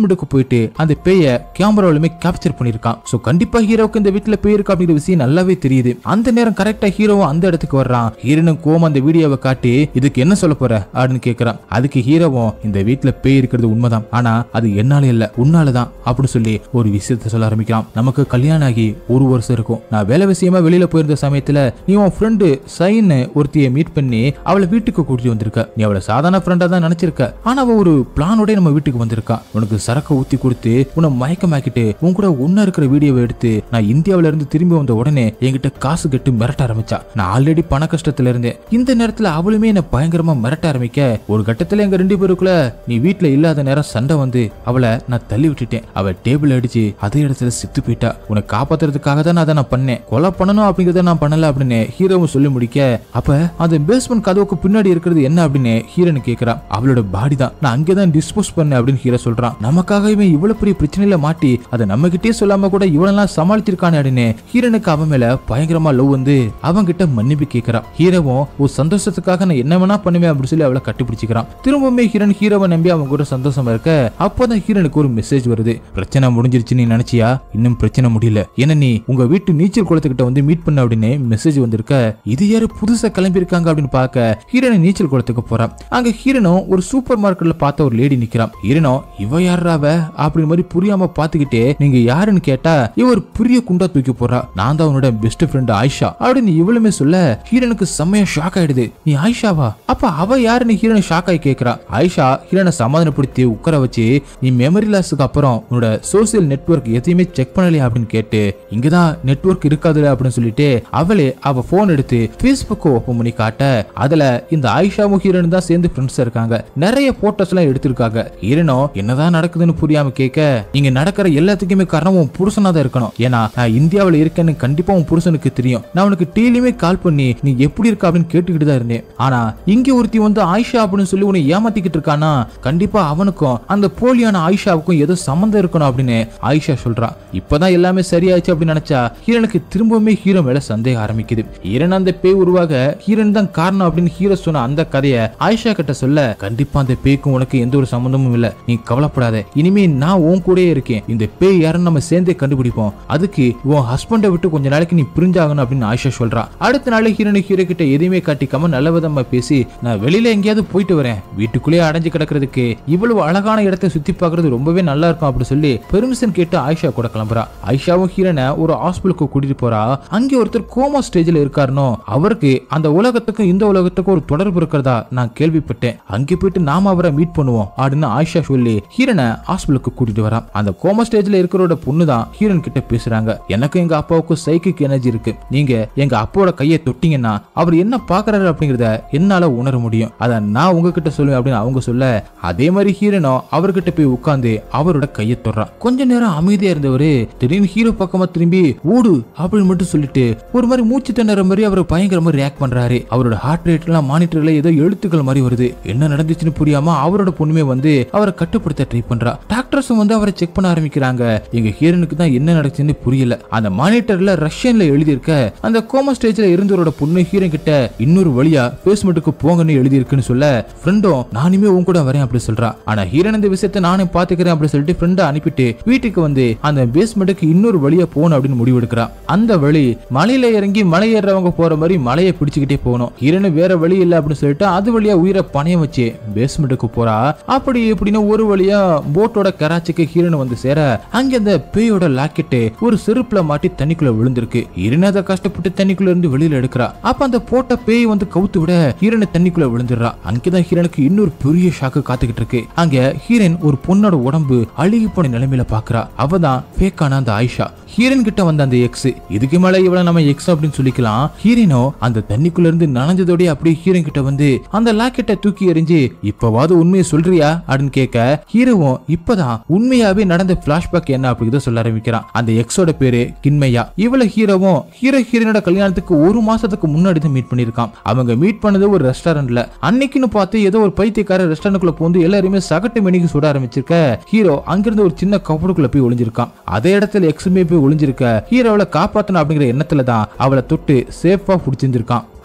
பேஸ்மெண்ட்டுக்கு போயிட்டு அந்த பேயை கேமராவிலுமே கேப்சர் பண்ணிருக்கான். சோ கண்டிப்பா ஹீரோக்கு இந்த வீட்டுல பேய் இருக்கு அப்படிங்கிற விஷயம் நல்லாவே தெரியுது. அந்த நேரம் கரெக்டா ஹீரோவும் அந்த இடத்துக்கு வர்றான். ஹீரோனும் கோவம் அந்த வீடியோவை காட்டி இதுக்கு என்ன சொல்ல போற அப்படின்னு கேக்குறான். அதுக்கு ஹீரோவும் இந்த வீட்டுல பேய் இருக்கிறது உண்மைதான், ஆனா அது என்னால இல்ல உன்னாலதான் அப்படின்னு சொல்லி ஒரு விஷயத்த சொல்ல ஆரம்பிக்கிறான். நமக்கு கல்யாணம் ஆகி ஒரு வருஷம் இருக்கும். நான் வேலை விஷயமா வெளியில போயிருந்த சமயத்துல நீ உன் ஃப்ரெண்டு சைன் ஒருத்தியை மீட் பண்ணி அவளை வீட்டுக்கு கூட்டிட்டு வந்திருக்க. நீ அவளை சாதாரண ஃப்ரெண்டா தான் நினைச்சிருக்க, ஆனா அவ ஒரு பிளானோட நம்ம வீட்டுக்கு வந்திருக்கா. உனக்கு சரக்கு ஊத்தி கொடுத்து உன்னை மயக்கமாக்கிட்டு உன் கூட ஒன்னா இருக்கிற வீடியோவை எடுத்து நான் இந்தியாவில இருந்து திரும்பி வந்த உடனே என்கிட்ட காசு கட்டு மிரட்ட ஆரம்பிச்சா. நான் ஆல்ரெடி பண கஷ்டத்துல இருந்தேன். இந்த நேரத்துல அவளுமே என்ன பயங்கரமா மிரட்ட ஆரம்பிக்க ஒரு கட்டத்துல எங்க 2 பேருக்குள்ள நீ வீட்டுல இல்லாத நேரம் சண்டை வந்து அவளை நான் தள்ளி விட்டுட்டேன். அவ டேபிள் அடிச்சு அதே இடத்துல செத்து போயிட்டா. உன்னை காப்பாத்துறதுக்காக தான் அதை நான் பண்ணேன், கொலை பண்ணணும் அப்படிங்கறத நான் பண்ணல அப்படின்னு ஹீரோவும் சொல்லி முடிக்க, அப்ப அந்த பேஸ்மெண்ட் கதவுக்கு பின்னாடி இருக்கிறது என்ன அப்படின்னு ஹீரோன்னு கேக்குறா. அவளோட பாடி தான், நான் அங்கேதான் டிஸ்போஸ் பண்ணேன் அப்படின்னு ஹீரோ சொல்றான். நமக்காக இவன் இவ்வளவு பெரிய பிரச்சனையில மாட்டி அதை நம்ம கிட்டே சொல்லாம கூட இவளெல்லாம் சமாளிச்சிருக்கானே அப்படின்னு ஹீரோனுக்கு அவன் மேல பயங்கரமா லவ் வந்து அவன் கிட்ட மன்னிப்பு கேட்கிறான். ஹீரோவும் ஒரு சந்தோஷத்துக்காக நான் என்ன வேணா பண்ணுவேன் அப்படின்னு சொல்லி அவளை கட்டிப்பிடிச்சிக்கிறான். திரும்பவுமே ஹீரோவை நம்பி அவங்க கூட சந்தோஷமா இருக்க, அப்போதான் ஹீரோனுக்கு ஒரு மெசேஜ் வருது. பிரச்சனை முடிஞ்சிருச்சு நீ நினைச்சியா? இன்னும் பிரச்சனை முடியல. ஏன்னா நீ உங்க வீட்டு நீச்சல் குளத்துக்கிட்ட வந்து மீட் பண்ண அப்படின்னு மெசேஜ் வந்திருக்க. இது யாரு புதுசா கிளம்பி இருக்காங்க அப்படின்னு பார்க்க ஹீரோன் நீச்சல் குளத்துக்கு போறான். அங்க ஹீரோனும் ஒரு சூப்பர் மார்க்கெட்ல பார்த்த ஒரு லேடி நிக்கிறான். ஹீரோனும் இவ யாராவ அப்படின்னு மாதிரி புரியாம பாத்துக்கிட்டே நீங்க யாருன்னு கேட்டா இவ ஒரு பெரிய குண்டா தூக்கி போறா. நான் தான் உன்னோட பெஸ்ட் ஃப்ரெண்ட் ஆயிஷா அப்படின்னு இவளுமே சொல்ல ஹீரோனுக்கு செம்மையா ஷாக் ஆயிடுது. நீ ஆயிஷாவா? அப்ப அவ யாருன்னு ஹீரோன் ஷாக் ஆகி கேக்குறா. ஆயிஷா ஹீரோனை சமாதானப்படுத்தி உட்கார வச்சு நீ மெமரி லாஸுக்கு அப்புறம் உன்னோட சோசியல் நெட்வொர்க் எதையுமே செக் பண்ணலையா அப்படின்னு கேட்டு இங்கதான் நெட்வொர்க் இருக்காதுல அப்படின்னு சொல்லிட்டு அவளே அவ போன் எடுத்து Facebook ஓபன் பண்ணி காட்ட அதுல இந்த ஆயிஷாவும் ஹீரோனும் தான் சேர்ந்து ஃப்ரெண்ட்ஸா இருக்காங்க. நிறைய போட்டோஸ் எல்லாம் எடுத்திருக்காங்க. ஹீரோனும் என்னதான் நடக்குதுன்னு புரியாம கேட்க, இங்க நடக்கிற எல்லாத்துக்குமே காரணம் உன் புருஷனா தான் இருக்கணும். ஏன்னா நான் இந்தியாவில இருக்கேன்னு கண்டிப்பா உன் புருஷனுக்கு தெரியும். நான் உனக்கு டெய்லியுமே கால் பண்ணி நீ எப்படி இருக்க அப்படின்னு கேட்டுக்கிட்டு தான் இருந்தேன். ஆனா இங்க ஒருத்தி வந்து ஆயிஷா அப்படின்னு சொல்லி உன்னை ஏமாத்திக்கிட்டு இருக்கானா, கண்டிப்பா அவனுக்கும் அந்த போலியான ஆயிஷாவுக்கும் ஏதோ சம்பந்தம் இருக்கணும் அப்படின்னு ஆயிஷா சொல்றான். இப்பதான் எல்லாமே சரியாச்சு அப்படின்னு நினைச்சா ஹீரோனுக்கு திரும்பவுமே ஹீரோ மேல சந்தேகம் ஆரம்பிக்குது. ஹீரோன் அந்த பேய் உருவாக ஹீரோன் தான் காரணம் அப்படின்னு ஹீரோ சொன்ன அந்த கதையை ஆயிஷா கிட்ட சொல்ல, கண்டிப்பா அந்த பேய்க்கும் உனக்கு எந்த ஒரு சம்பந்தமும் இல்ல, நீ கவலைப்படாத, இனிமே நான் உன் கூட இருக்கேன், இந்த பேய் யாருன்னு நம்ம சேர்ந்தே கண்டுபிடிப்போம், அதுக்கு உன் ஹஸ்பண்டை விட்டு கொஞ்ச நாளைக்கு நீ பிரிஞ்சாகணும் அப்படின்னு ஆயிஷா சொல்றா. அடுத்த நாள் ஹீரோனு ஹீரோ கிட்ட எதுவுமே காட்டிக்காம நல்ல விதமா பேசி நான் வெளியில எங்கேயாவது போயிட்டு வரேன், வீட்டுக்குள்ளேயே அடைஞ்சு கிடக்கிறதுக்கு இவ்வளவு அழகான இடத்தை சுத்தி பாக்குறது ரொம்பவே நல்லா இருக்கும் அப்படின்னு சொல்லி பெர்மிஷன் கேட்டு ஆயிஷா கூட கிளம்புறா. ஆயிஷாவும் ஹீரோனை ஒரு ஹாஸ்பிட்டலுக்கு கூட்டிட்டு போறா. அங்கே ஒருத்தர் கோமா ஸ்டேஜ்ல இருக்காருனோ, அவருக்கு அந்த உலகத்துக்கும் இந்த உலகத்துக்கும் ஒரு தொடர்பு இருக்கிறதா நான் கேள்விப்பட்டேன், அங்கே போயிட்டு நாம அவரை மீட் பண்ணுவோம் அப்படின்னு ஆயிஷா சொல்லி ஹீரோனை ஹாஸ்பிட்டலுக்கு கூட்டிட்டு வரா. அந்த கோமா ஸ்டேஜ்ல இருக்கிறோட பொண்ணு தான் ஹீரோன் கிட்ட பேசுறாங்க. எனக்கு எங்க அப்பாவுக்கும் சைக்கிக் எனர்ஜி இருக்கு, நீங்க எங்க அப்பாவோட கையை தொட்டீங்கன்னா அவர் என்ன பாக்குறாரு அப்படிங்கறத என்னால உணர முடியும், அத நான் உங்ககிட்ட சொல்லுவேன் அப்படின்னு அவங்க சொல்ல, அதே மாதிரி ஹீரோனோ அவர்கிட்ட போய் உட்கார்ந்து அவரோட கையை தொடுறான். கொஞ்ச நேரம் அமைதியா இருந்தவரு திடீர்னு ஹீரோ பக்கமா திரும்பி ஓடு அப்படின்னு மட்டும் சொல்லிட்டு ஒரு மாதிரி மூச்சு திணற மாதிரி அவர் பயங்கரமா ரியாக்ட் பண்றாரு. அவரோட ஹார்ட் ரேட் எல்லாம் மானிட்டர்ல ஏதோ எழுத்துக்கள் மாதிரி வருது. என்ன நடந்துச்சுன்னு புரியாம அவரோட பொண்ணுமே வந்து அவரை கட்டுப்படுத்த ட்ரை பண்றா. டாக்டர்ஸும் வந்து அவரை செக் பண்ண ஆரம்பிக்கிறாங்க. எங்க ஹீரோனுக்கு தான் என்ன நடந்துச்சுன்னு புரியல. அந்த மானிட்டர்ல ரஷ்யன்ல எழுதி இருக்க அந்த கோமா ஸ்டேஜ்ல இருந்தவரோட பொண்ணு ஹீரோ கிட்ட இன்னொரு வழியா பேஸ்மெண்ட்டுக்கு போங்கன்னு எழுதி இருக்குன்னு சொல்ல, ஃப்ரெண்டும் நானுமே உன் கூட வரேன் அப்படி சொல்றா. ஆனா ஹீரோன் இந்த விஷயத்தை நானே பாத்துக்கிறேன் அப்படி சொல்லிட்டு ஃப்ரெண்டை அனுப்பிட்டு வீட்டுக்கு வந்து அந்த பேஸ்மெண்ட்டுக்கு இன்னொரு வழியா போகணும் அப்படின்னு முடிவு எடுக்கிறா. அந்த வழி மலையில இறங்கி மலை ஏறவங்க போற மாதிரி மலையை பிடிச்சுக்கிட்டே போகணும். ஹீரோனு வேற வழி இல்ல அப்படின்னு சொல்லிட்டு அது வழியா உயிரை பணையம் வச்சு பேஸ்மெண்ட்டுக்கு போறா. அப்படி எப்படின்னு ஒரு வழியா போட்டோட கராச்சிக்கு ஹீரோனு வந்து சேர, அங்க அந்த பேயோட லாக்கெட்டு ஒரு செருப்புல மாட்டி தண்ணிக்குள்ள விழுந்திருக்கு. ஹீரோன் அதை கஷ்டப்பட்டு தண்ணிக்குள்ள இருந்து வெளியில எடுக்கிறா. அப்ப அந்த போட்ட பேய் வந்து கவுத்து விட ஹீரோனு தண்ணிக்குள்ள விழுந்துடுறா. அங்கதான் ஹீரோனுக்கு இன்னொரு பெரிய ஷாக்கு காத்துக்கிட்டு இருக்கு. அங்க ஹீரோன் ஒரு பொண்ணோட உடம்பு அழுகி போன நிலைமையில பாக்குறா. அவதான் பேக்கான அந்த ஆயிஷா. ஹீரோன் கிட்ட வந்த அந்த எக்ஸ், இதுக்கு மேல இவள நம்ம எக்ஸ் அப்படின்னு சொல்லிக்கலாம். ஹீரோனோ அந்த தண்ணிக்குள்ள இருந்து நனைஞ்சதோட அப்படியே ஹீரோன் கிட்ட வந்து அந்த லாக்கெட்டை தூக்கி எறிஞ்சு இப்பவாது உண்மையை சொல்றியா அப்படின்னு கேட்க, ஹீரோவும் இப்பதான் உண்மையாவே நடந்த பிளாஷ்பேக் என்ன அப்படிங்கிறத சொல்ல ஆரம்பிக்கிறான். அந்த எக்ஸோட பேரு கிண்மையா. இவள ஹீரோவும் ஹீரோனோட கல்யாணத்துக்கு ஒரு மாசத்துக்கு முன்னாடி தான் மீட் பண்ணிருக்கான். அவங்க மீட் பண்ணது ஒரு ரெஸ்டாரண்ட்ல. அன்னைக்குன்னு பார்த்து ஏதோ ஒரு பைத்தியக்கார ரெஸ்டாரண்ட்குள்ள போந்து எல்லாருமே சகட்டு மெனிக்கு சுட ஆரம்பிச்சிருக்க. ஹீரோ அங்கிருந்து ஒரு சின்ன கபடுக்குள்ள போய் ஒளிஞ்சிருக்கான். அதே இடத்துல எக்ஸுமே போய் ஒளிஞ்சிருக்க. ஹீரோவை காப்பாத்தணும் அப்படிங்கிற எண்ணத்துல தான் அவளை தொட்டு சேஃபா புடிச்சிருக்கான்.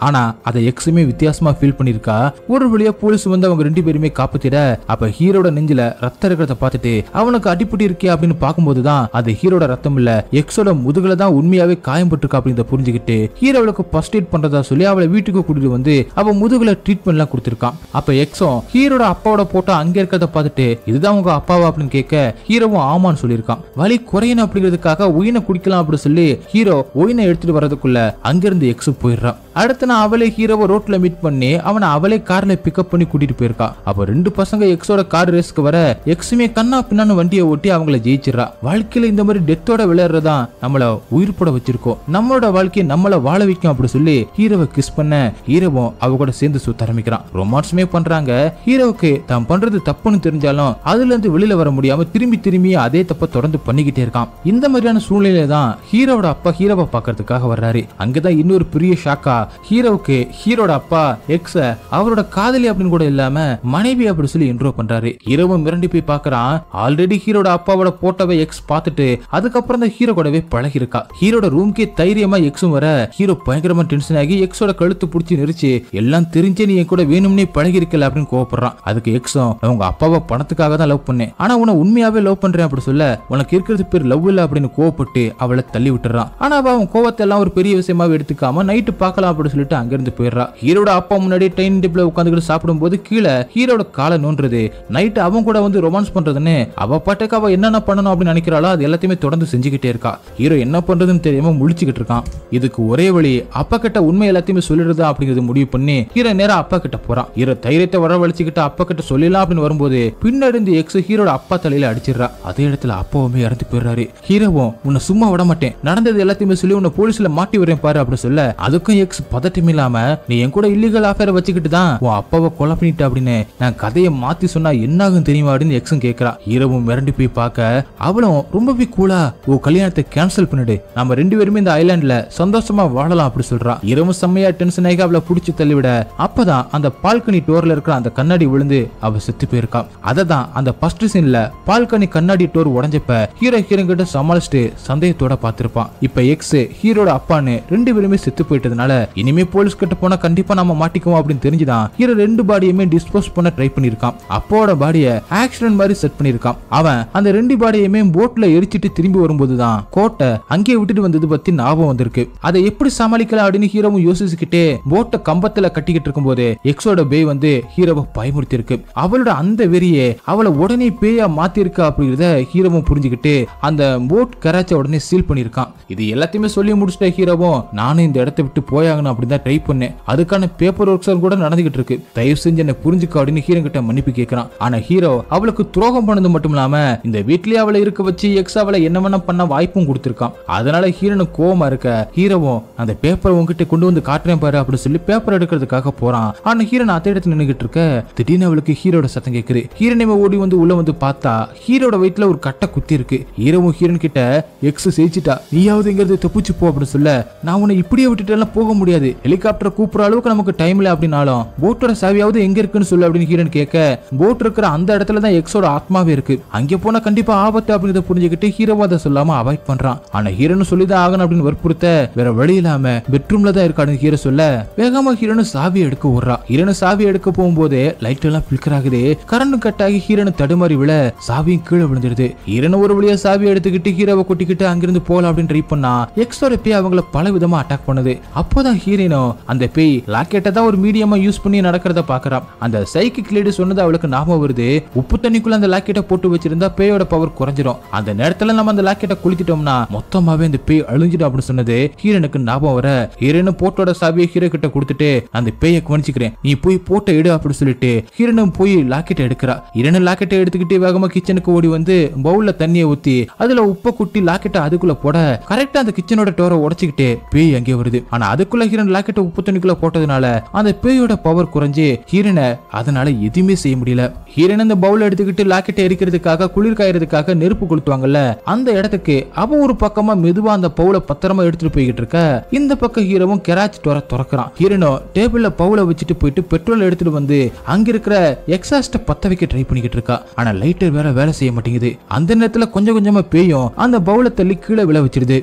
ஆனா அதை எக்ஸுமே வித்தியாசமா ஃபீல் பண்ணிருக்கா. ஒரு வழியா போலீஸ் வந்து அவங்க ரெண்டு பேருமே காப்பாத்திட அப்ப ஹீரோட நெஞ்சில ரத்தம் இருக்கிறத பார்த்துட்டு அவனுக்கு அடிப்பட்டு இருக்கே அப்படின்னு பார்க்கும்போதுதான் அது ஹீரோட ரத்தம் இல்ல, எக்ஸோட முதுகுல தான் உண்மையாவே காயம்பட்டிருக்கா அப்படின்னு புரிஞ்சுக்கிட்டு ஹீரோவுக்கு ஃபர்ஸ்ட் எய்ட் பண்றதா சொல்லி அவளை வீட்டுக்கு கூட்டிட்டு வந்து அவ முதுகுல ட்ரீட்மெண்ட் எல்லாம் கொடுத்திருக்கான். அப்ப எக்ஸும் ஹீரோட அப்பாவோட போட்டோ அங்க இருக்கிறத பார்த்துட்டு இதுதான் உங்க அப்பாவா அப்படின்னு கேட்க ஹீரோவும் ஆமான்னு சொல்லியிருக்கான். வலி குறையணும் அப்படிங்கிறதுக்காக ஒயினை குடிக்கலாம் அப்படின்னு சொல்லி ஹீரோ ஒயினை எடுத்துட்டு வரதுக்குள்ள அங்கிருந்து எக்ஸ் போயிடுறான். அடுத்து நான் அவளே ஹீரோவை ரோட்ல மீட் பண்ணி அவனை அவளே கார்ல பிக்கப் பண்ணி கூட்டிட்டு போயிருக்கா. அப்ப ரெண்டு பசங்க எக்ஸோட கார் ரேஸ்க்கு வர எக்ஸுமே கண்ணா பின்னான்னு வண்டியை ஓட்டி அவங்கள ஜெயிச்சிடறா. வாழ்க்கையில இந்த மாதிரி டெத்தோட விளையாடுறதா நம்மள உயிர் போட வச்சிருக்கோம், நம்மளோட வாழ்க்கையை நம்மள வாழ வைக்கும் அப்படி சொல்லி ஹீரோவை கிஸ் பண்ண ஹீரோவும் அவ கூட சேர்ந்து சுத்த ஆரம்பிக்கிறான். ரொமான்ஸுமே பண்றாங்க. ஹீரோவுக்கு தான் பண்றது தப்புன்னு தெரிஞ்சாலும் அதுல இருந்து வெளியில வர முடியாம திரும்பி திரும்பி அதே தப்ப தொடர்ந்து பண்ணிக்கிட்டே இருக்கான். இந்த மாதிரியான சூழ்நிலையில தான் ஹீரோவோட அப்பா ஹீரோவை பாக்கிறதுக்காக வர்றாரு. அங்கதான் இன்னொரு பெரிய ஷாக்கா ஹீரோவுக்கு ஹீரோட அப்பா எக்ஸ அவரோட காதலி அப்படின்னு கூட இல்லாம மனைவி அப்படி சொல்லி இன்ட்ரோ பண்றாரு. ஹீரோவும் மிரண்டி போய் பாக்குறான். ஆல்ரெடி ஹீரோட அப்பாவோட போட்டோவை எக்ஸ் பார்த்துட்டு அதுக்கப்புறம் தான் ஹீரோ கூடவே பழகி இருக்கா. ஹீரோட ரூம்க்கே தைரியமா எக்ஸும் வர ஹீரோ பயங்கரமா டென்ஷன் ஆகி எக்ஸோட கழுத்து பிடிச்சி நெரிச்சு எல்லாம் தெரிஞ்சே நீ என் கூட வேணும்னே பழகி இருக்கல அப்படின்னு கோவப்படுறான். அதுக்கு எக்ஸும் அவங்க அப்பாவை பணத்துக்காக தான் லவ் பண்ணேன், ஆனா உன்னை உண்மையாவே லவ் பண்றேன் அப்படி சொல்ல உனக்கு இருக்கிறது பேர் லவ் இல்ல அப்படின்னு கோவப்பட்டு அவளை தள்ளி விட்டுறான். ஆனா அவன் கோவத்தை எல்லாம் ஒரு பெரிய விஷயமாவே எடுத்துக்காம நைட்டு பார்க்கலாம் அப்படின்னு சொல்லிட்டு அங்கிருந்து போயிடுறா. ஹீரோட அப்பா முன்னாடி டைனிங் டேபிள்ல உட்காந்துக்கிட்டு சாப்பிடும் போது கீழே ஹீரோட காலை நோன்றது, நைட்டு அவன் கூட வந்து ரொமான்ஸ் பண்றதுன்னு அவ பாட்டுக்கு அவ என்னென்ன பண்ணணும் அப்படின்னு நினைக்கிறாளோ அது எல்லாத்தையுமே தொடர்ந்து செஞ்சுக்கிட்டே இருக்கா. ஹீரோ என்ன பண்றதுன்னு தெரியாம முழிச்சுக்கிட்டு இருக்கான். இதுக்கு ஒரே வழி அப்பா கிட்ட உண்மை எல்லாத்தையுமே சொல்லிடுறதா அப்படிங்கிறது முடிவு பண்ணி ஹீரோ நேரா அப்பா கிட்ட போறான். ஹீரோ தைரியத்தை வரவழைச்சுக்கிட்டு அப்பா கிட்ட சொல்லலாம் அப்படின்னு வரும்போது பின்னாடி எக்ஸ் ஹீரோட அப்பா தலையில அடிச்சிடறா. அதே இடத்துல அப்பாவுமே இறந்து போயிடுறாரு. ஹீரோவும் உன்னை சும்மா விட மாட்டேன், நடந்தது எல்லாத்தையுமே சொல்லி உன்னை போலீஸ்ல மாட்டி வரேன் பாரு அப்படின்னு சொல்ல அதுக்கும் எக்ஸ் பதட்டம் இல்லாம நீ என் கூட இல்லீகல் அஃபேர் வச்சுக்கிட்டு தான் உன் அப்பாவை கொலை பண்ணிட்ட அப்படின்னு நான் கதையை மாத்தி சொன்னா என்ன ஆகும் தெரியுமா அப்படின்னு எக்ஸும் கேட்கிறா. ஹீரோவும் மிரண்டு போய் பார்க்க அவளும் ரொம்பவே கூலா ஓ கல்யாணத்தை கேன்சல் பண்ணிடு, நம்ம ரெண்டு பேருமே இந்த ஐலாண்ட்ல சந்தோஷமா வாழலாம் அப்படி சொல்றா. ஹீரோவும் செம்மையா டென்ஷன் ஆகி அவளை புடிச்சு தள்ளிவிட அப்பதான் அந்த பால்கனி டோர்ல இருக்கிற அந்த கண்ணாடி விழுந்து அவ செத்து போயிருக்கா. அததான் அந்த ஃபர்ஸ்ட் சீன்ல பால்கனி கண்ணாடி டோர் உடைஞ்சப்ப ஹீரோ கிட்ட சமாளிச்சுட்டு சந்தேகத்தோட பார்த்திருப்பான். இப்ப எக்ஸ் ஹீரோட அப்பான்னு ரெண்டு பேருமே செத்து போயிட்டதுனால இனிமே போலீஸ் கிட்ட போனா கண்டிப்பா நம்ம மாட்டிக்குவோம் அப்படின்னு தெரிஞ்சுதான் ஹீரோ ரெண்டு பாடியுமே டிஸ்போஸ் பண்ண ட்ரை பண்ணிருக்கான். அப்போட பாடிய ஆக்சிடென்ட் மாதிரி செட் பண்ணிருக்கான். அவன் அந்த ரெண்டு பாடியுமே போட்ல எரிச்சிட்டு திரும்பி வரும்போதுதான் கோட்டை அங்கேயே விட்டுட்டு வந்தது பத்தி ஞாபகம் வந்திருக்கு. அதை எப்படி சமாளிக்கலாம் அப்படின்னு ஹீரோவும் யோசிச்சுக்கிட்டே போட்டை கம்பத்துல கட்டிக்கிட்டு இருக்கும் போது எக்ஸோட பேய் வந்து ஹீரோவை பயமுறுத்தி இருக்கு. அவளோட அந்த வெறியே அவளை உடனே பேயா மாத்தி இருக்கா அப்படிங்கறத ஹீரோவும் புரிஞ்சுக்கிட்டு அந்த போட் கராச்ச உடனே சீல் பண்ணிருக்கான். இது எல்லாத்தையுமே சொல்லி முடிச்சிட்ட ஹீரோவும் நானும் இந்த இடத்தை விட்டு போயாகணும் அப்படின்னு ட்ரை பண்ணேன், அதுக்கான பேப்பர் ஒர்க்ஸ் கூட நடந்துகிட்டு இருக்கு, தயவு செஞ்சு என்ன புரிஞ்சுக்க அப்படின்னு ஹீரோ கிட்ட மன்னிப்பு கேட்கிறான். ஆனா ஹீரோ அவளுக்கு துரோகம் பண்ணது மட்டும் இல்லாம இந்த வீட்லயே அவளை இருக்க வச்சு எக்ஸ் அவளை என்ன வேணா பண்ண வாய்ப்பும் கொடுத்திருக்கான். அதனால ஹீரோனுக்கு கோவமா இருக்க ஹீரோவும் அந்த பேப்பர் உங்ககிட்ட கொண்டு வந்து காட்டுறேன் பாரு அப்படின்னு சொல்லி பேப்பர் எடுக்கிறதுக்காக போறான். ஆனா ஹீரோன் அதே இடத்துல நின்னுகிட்டு இருக்க திடீர்னு அவளுக்கு ஹீரோட சத்தம் கேக்குது. ஹீரோனை ஓடி வந்து உள்ள வந்து பார்த்தா ஹீரோட வயிற்றுல ஒரு கட்டை குத்தி இருக்கு. ஹீரோவும் ஹீரோன் கிட்ட எக்ஸ் ஜெயிச்சிட்டா, நீயாவது இங்கிறது தப்பிச்சு போ அப்படின்னு சொல்ல நான் உன்னை இப்படியே விட்டுட்டு எல்லாம் போக முடியாது, ஹெலிகாப்டர் கூப்பிடுற அளவுக்கு நமக்கு டைம் இல்ல அப்படின்னாலும் போட்டோட சாவியாவது எங்க இருக்குன்னு சொல்லு அப்படின்னு ஹீரோன் கேட்க போட் இருக்கிற அந்த இடத்துல தான் எக்ஸோட ஆத்மாவே இருக்கு, அங்க போனா கண்டிப்பா ஆபத்து அப்படிங்கறத புரிஞ்சுக்கிட்டு ஹீரோவா அதை சொல்லாம அவாய்ட் பண்றான். ஆனா ஹீரோன்னு சொல்லிதான் ஆகணும் அப்படின்னு வற்புறுத்த வேற வழி இல்லாம பெட்ரூம்ல தான் இருக்கான்னு ஹீரோ சொல்ல வேகமா ஹீரோனு சாவி எடுக்க விடுறா. ஹீரோனு சாவி எடுக்க போகும்போது லைட் எல்லாம் பிளிக்கர் ஆகுது. கரண்ட் கட் ஆகி ஹீரோனு தடுமாறி விழ சாவியும் கீழே விழுந்துருது. ஹீரோனு ஒரு வழியா சாவி எடுத்துக்கிட்டு ஹீரோவை கொட்டிக்கிட்டு அங்கிருந்து போலாம் அப்படின்னு ட்ரை பண்ணா எக்ஸோட பேய் அவங்கள பல விதமா அட்டாக் பண்ணுது. அப்போதான் ஹீரோனோ அந்த பேய் லாக்கெட்டை தான் ஒரு மீடியமா யூஸ் பண்ணி நடக்கிறத பாக்குறான். அந்த சைக்கிக் லேடி சொன்னது அவளுக்கு ஞாபகம் வருது, உப்பு தண்ணிக்குள்ள அந்த லாக்கெட்டை போட்டு வச்சிருந்தா பேயோட பவர் குறைஞ்சிரும், அந்த நேரத்துல நம்ம அந்த லாக்கெட்டை குளிச்சிட்டோம்னா மொத்தமாவே அந்த பேய் அழிஞ்சிடும் அப்படின்னு சொன்னது ஹீரோனுக்கு ஞாபகம் வர ஹீரோனு போட்டோட சாவியை ஹீரோ கிட்ட கொடுத்துட்டு அந்த பேயை கவனிச்சுக்கிறேன், நீ போய் போட்டோ எடு அப்படின்னு சொல்லிட்டு ஹீரோனும் போய் லாக்கெட்டை எடுக்கிறா. ஹீரோனு லாக்கெட்டை எடுத்துக்கிட்டு வேகமா கிச்சனுக்கு ஓடி வந்து பவுல்ல தண்ணியை ஊத்தி அதுல உப்பை குட்டி லாக்கெட்டை அதுக்குள்ள போட கரெக்டா அந்த கிச்சனோட டோரை உடைச்சுக்கிட்டு பேய் அங்கே வருது. ஆனா அதுக்குள்ள ஹீரோன் லாக்கெட்டை உப்பு தண்ணிக்குள்ள போட்டதுனால அந்த பேயோட பவர் குறைஞ்சு ஹீரோனை அதனால எதுவுமே செய்ய முடியல. ஹீரோன் அந்த பவுல் எடுத்துக்கிட்டு லாக்கெட்டை எரிக்கிறதுக்காக குளிர் காயறதுக்காக நெருப்பு கொளுத்துவாங்கல்ல அந்த இடத்துக்கு அவ ஒரு பக்கமா மெதுவா அந்த பவுல பத்திரமா எடுத்துட்டு போய்கிட்டு இருக்க இந்த பக்கம் ஹீரோவும் கெராச் டோரை திறக்கிறான். ஹீரோனோ டேபிள்ல பவுல வச்சுட்டு போயிட்டு பெட்ரோல் எடுத்துட்டு வந்து அங்க இருக்கிற எக்ஸாஸ்ட பத்த வைக்க ட்ரை பண்ணிக்கிட்டு இருக்கா. ஆனா லைட்டர் வேற வேலை செய்ய மாட்டேங்குது. அந்த நேரத்துல கொஞ்சம் கொஞ்சமா பேயும் அந்த பவுல தள்ளி கீழே விழ வச்சிருது.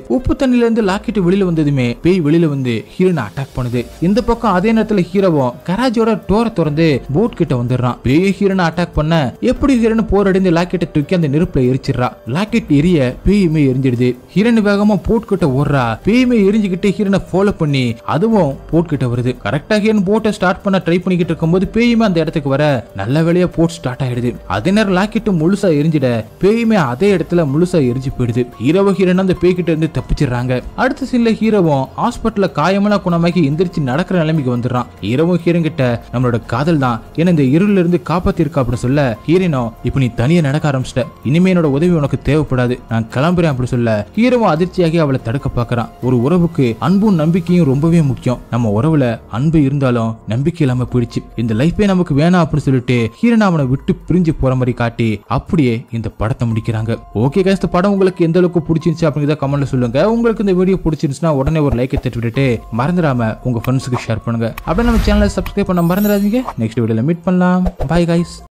உப்பு தண்ணில இருந்து லாக்கெட் வெளியில வந்ததுமே பேய் வெளியில வந்து ஹீரோனை அட்டாக் பண்ணுது. இந்த பக்கம் அதே நேரத்துல ஹீரோவும் கராஜோட டோரை திறந்து போட் கிட்ட வந்துடுறான். பேய் ஹீரோனை அட்டாக் பண்ண எப்படி ஹீரோன் போர் அடைந்து லாக்கெட்டை தூக்கி அந்த நெருப்புல எரிச்சிடறா. லாக்கெட் எரிய பேயுமே எரிஞ்சிடுது. ஹீரோன் வேகமா போட் கிட்ட ஓடுறா. பேயுமே எரிஞ்சுக்கிட்டு ஹீரோனை ஃபாலோ பண்ணி அதுவும் போட் கிட்ட வருது. கரெக்டா ஹீரோன் போட்டை ஸ்டார்ட் பண்ண ட்ரை பண்ணிக்கிட்டு இருக்கும்போது பேயுமே அந்த இடத்துக்கு வர நல்ல வேலையா போட் ஸ்டார்ட் ஆயிடுது. அதே நேரம் லாக்கெட் முழுசா எரிஞ்சிட பேயுமே அதே இடத்துல முழுசா எரிஞ்சு போயிடுது. ஹீரோவும் ஹீரோன் அந்த பேய் கிட்ட இருந்து தப்பிச்சிடுறாங்க. அடுத்த சீன்ல ஹீரோவும் ஹாஸ்பிட்டல்ல காயமெல்லாம் குணமாக்கி எந்திரிச்சு நடக்கிற நிலைமைக்கு வந்துடுறான். ஹீரோவும் ஹீரோன் கிட்ட நம்மளோட காதல் தான் என்ன இந்த இருள்ல இருந்து காப்பாத்திருக்கா அப்படி சொல்ல ஹீரோனோ இப்ப நீ தனியா நடக்க ஆரம்பிச்சிட்ட, இனிமே என்னோட உதவி உனக்கு தேவைப்படாது, நான் கிளம்புறேன் அப்படி சொல்ல ஹீரோவும் அதிர்ச்சியாகி அவளை தடுக்க பாக்குறான். ஒரு உறவுக்கு அன்பும் நம்பிக்கையும் ரொம்பவே முக்கியம். நம்ம உறவுல அன்பு இருந்தாலும் நம்பிக்கை இல்லாம போயிடுச்சு, இந்த லைஃபே நமக்கு வேணாம் அப்படின்னு சொல்லிட்டு ஹீரோன் அவனை விட்டு பிரிஞ்சு போற மாதிரி காட்டி அப்படியே இந்த படத்தை முடிக்கிறாங்க. ஓகே गाइस, இந்த படம் உங்களுக்கு எந்த அளவுக்கு பிடிச்சிருந்துச்சு அப்படிங்கறத கமெண்ட்ல சொல்லுங்க. உங்களுக்கு இந்த வீடியோ பிடிச்சிருந்துச்சுன்னா உடனே ஒரு லைக்கை தட்டி விட்டுட்டு மறந்துடாம உங்க ஃப்ரெண்ட்ஸ்க்கு ஷேர் பண்ணுங்க. அப்படியே நம்ம சேனலை சப்ஸ்கிரைப் பண்ண மறந்துடாதீங்க. நெக்ஸ்ட் வீடியோல மீட் பண்ணலாம். Bye guys.